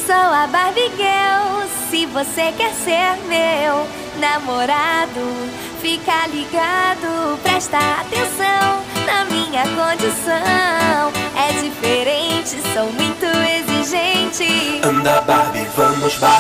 Sou a Barbie Girl. Se você quer ser meu namorado, fica ligado, presta atenção na minha condição. É diferente, sou muito exigente. Anda Barbie, vamos Barbie.